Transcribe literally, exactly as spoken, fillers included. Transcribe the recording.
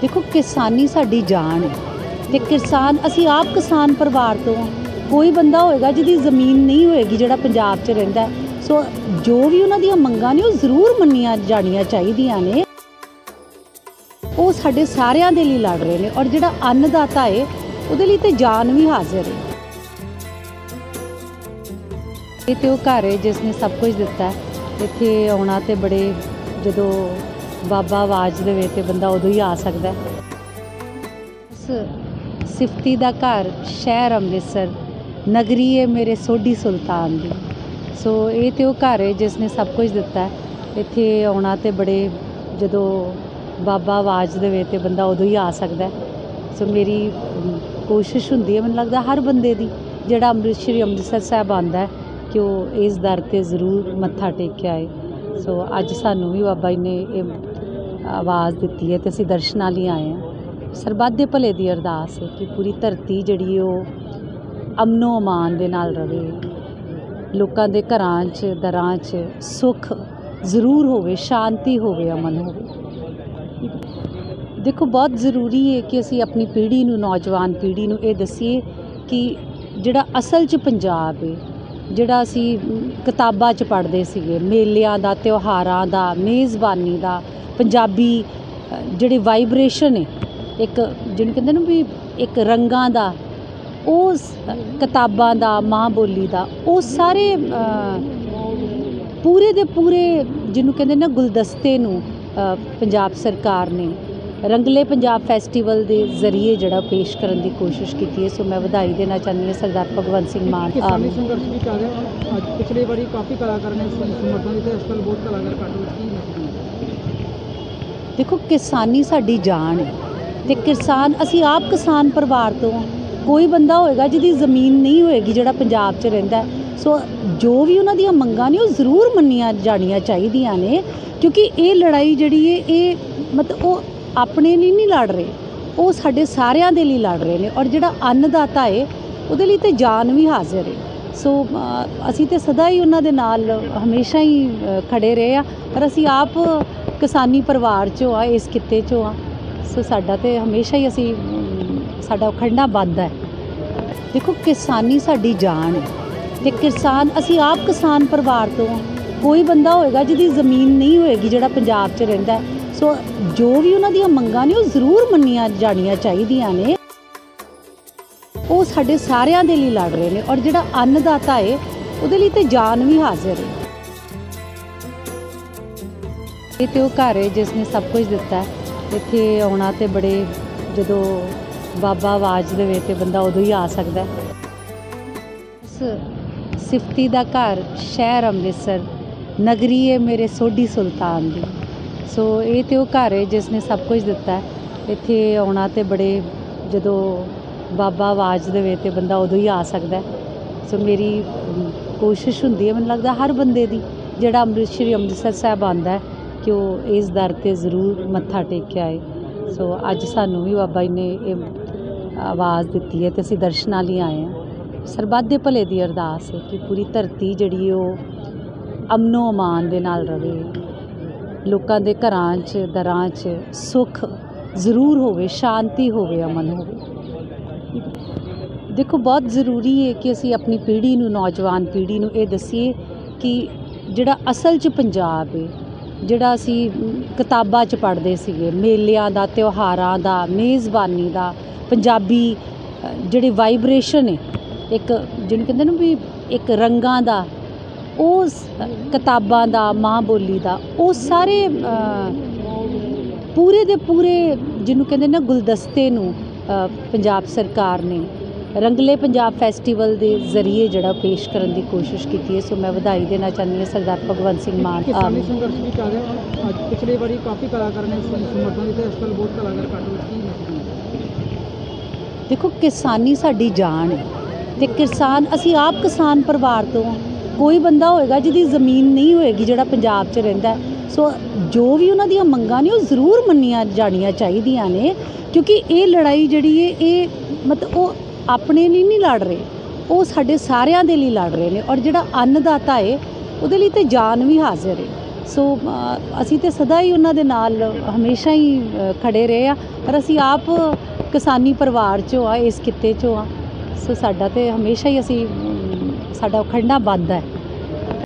देखो किसानी साडी जान है ते किसान असी आप किसान परिवार तो हाँ। कोई बंदा होएगा जिहदी ज़मीन नहीं होएगी जिहड़ा पंजाब च रहिंदा है। सो जो भी उन्हां दीयां मंगां ने वो जरूर मन्नियां जाणियां चाहीदियां ने। वो साडे सारियां दे लई लड़ रहे ने और जिहड़ा अन्नदाता है उहदे लई ते जान भी हाजिर है। ये तो घर है जिसने सब कुछ दिता है। इत्थे आउणा ते बड़े जदों बाबा आवाज़ देवे ते बंदा उदों ही आ सकदा है। सिफती दा घर शहर अमृतसर नगरी है मेरे सोढी सुल्तान दी। सो ये तो घर है जिसने सब कुछ दिता है। इत्थे आउणा ते बड़े जदों बाबा आवाज़ देवे ते बंदा उदों ही आ सकदा है। सो मेरी कोशिश हुंदी है, मैनूं लगदा हर बंदे दी जिहड़ा अमृत श्री अमृतसर साहब आंदा है कि वो इस दर ते जरूर मत्था टेक के आए। सो अज सानूं भी बाबा जी ने ये आवाज़ दित्ती है तो असीं दर्शनां लई आए हैं। सरबत दे भले दी अरदास है कि पूरी धरती जिहड़ी वो अमनो अमान दे नाल रवे, लोकां दे घरां च दरां च सुख जरूर होवे, शांति होवे, अमन होवे। देखो बहुत ज़रूरी है कि असीं अपनी पीढ़ी नूं, नौजवान पीढ़ी नूं ये दसीए कि जिहड़ा असल च पंजाब है, जिहड़ा असीं किताबां च पढ़दे सीगे, मेलिਆਂ ਦਾ ਤਿਉਹਾਰਾਂ ਦਾ, मेज़बानी ਦਾ, पंजाबी जिहड़ी वाइब्रेशन है एक जिहनूं कहंदे ना भी एक रंगां दा, उस किताबां दा, माँ बोली दा, वो सारे पूरे दे पूरे जिहनूं कहंदे ना गुलदस्ते नूं पंजाब सरकार ने रंगले पंजाब फैसटीवल के जरिए जड़ा पेश करने की कोशिश की है। सो मैं बधाई देना चाहती हूँ सरदार भगवंत सिंह मान। किसानी संघर्ष भी चल रहा है। पिछले बारी काफ़ी कलाकार ने समर्थन दिते, इस साल बहुत कलाकार घट हो। देखो किसानी साडी जान है ते किसान असी आप किसान परिवार तो हाँ। कोई बंदा होएगा जिहदी ज़मीन नहीं होएगी जिहड़ा पंजाब च रहिंदा है। सो जो भी उन्हां दीयां मंगां ने वो जरूर मन्नियां जाणियां चाहीदियां ने, क्योंकि ये लड़ाई जिहड़ी है ये मतलब वो अपने लिए नहीं लड़ रहे, वो साडे सारियां दे लई लड़ रहे ने और जिहड़ा अन्नदाता है उहदे लई ते जान भी हाजिर है। सो असीं ते सदा ही उन्हां दे नाल हमेशा ही खड़े रहे आ, पर असीं आप किसानी परिवार चों आ, इस किते चों आ। सो साडा ते हमेशा ही असीं साडा खड़ना बनदा है। देखो किसानी साडी जान है ते किसान असीं आप किसान परिवार तो हाँ। कोई बंदा होएगा जिहदी ज़मीन नहीं होएगी जिहड़ा पंजाब च रहिंदा है। सो जो भी उन्हां दीयां मंगां ने वो जरूर मन्नियां जाणियां चाहीदियां ने। वो साडे सारियां दे लई लड़ रहे ने और जिहड़ा अन्नदाता है उहदे लई ते जान भी हाजिर है। ये तो घर है जिसने सब कुछ दिता है। इत्थे आउणा ते बड़े जदों बाबा आवाज़ देवे ते बंदा उदों ही आ सकदा है। सिफती दा घर शहर अमृतसर नगरी है मेरे सोढी सुल्तान दी। सो ये तो घर है जिसने सब कुछ दिता है। इत्थे आउणा ते बड़े जदों बाबा आवाज़ देवे ते बंदा उदों ही आ सकदा है। सो मेरी कोशिश हुंदी है, मैनूं लगदा हर बंदे दी जिहड़ा अमृत श्री अमृतसर साहब आंदा है कि वो इस दर ते जरूर मत्था टेक के आए। सो अज सानूं भी बाबा जी ने ये आवाज़ दित्ती है तो असीं दर्शनां लई आए हैं। सरबत दे भले दी अरदास है कि पूरी धरती जिहड़ी वो अमनो अमान दे नाल रवे, लोकां दे घरां च दरां च सुख जरूर होवे, शांति होवे, अमन होवे। देखो बहुत ज़रूरी है कि असी अपनी पीढ़ी नूं, नौजवान पीढ़ी नूं ये दसीए कि जिहड़ा असल च पंजाब है, जिहड़ा असी किताबां च पढ़दे सीगे, मेलिਆਂ ਦਾ, ਤਿਉਹਾਰਾਂ ਦਾ, मेज़बानी ਦਾ, पंजाबी जिहड़ी वाइब्रेशन है एक जिहनूं कहंदे ना भी एक रंगां दा, उस किताबां दा, माँ बोली दा, वो सारे पूरे दे पूरे जिन्हों कहते ना गुलदस्ते नूं पंजाब सरकार ने रंगले पंजाब फैसटीवल के जरिए जड़ा पेश करने की कोशिश की है। सो मैं बधाई देना चाहती हूँ सरदार भगवंत सिंह मान। किसानी संघर्ष भी चल रहा है। पिछले बारी काफ़ी कलाकार ने समर्थन दिते, इस साल बहुत कलाकार घट हो। देखो किसानी साडी जान है ते किसान असीं आप किसान परिवार तो हाँ। कोई बंदा होएगा जिहदी ज़मीन नहीं होएगी जिहड़ा पंजाब च रहिंदा है। सो जो भी उन्हां दीयां मंगां ने वो जरूर मन्नियां जाणियां चाहीदियां ने, क्योंकि ये लड़ाई जिहड़ी है ये मतलब वो अपने लिए नहीं लड़ रहे, वो साडे सारियां दे लई लड़ रहे ने और जिहड़ा अन्नदाता है उहदे लई ते जान भी हाजिर है। ਸੋ ਅ, ਅਸੀਂ ਤੇ ਸਦਾ ਹੀ ਉਹਨਾਂ ਦੇ ਨਾਲ ਹਮੇਸ਼ਾ ਹੀ ਅ, ਖੜੇ ਰਹੇ ਆ। ਪਰ ਅਸੀਂ ਆਪ ਕਿਸਾਨੀ ਪਰਿਵਾਰ 'ਚੋਂ ਆ, ਇਸ ਕਿੱਤੇ 'ਚੋਂ ਆ। ਸੋ ਸਾਡਾ ਤੇ ਹਮੇਸ਼ਾ ਹੀ ਅਸੀਂ ਅਮ, ਸਾਡਾ ਖੜਨਾ ਬਣਦਾ ਹੈ।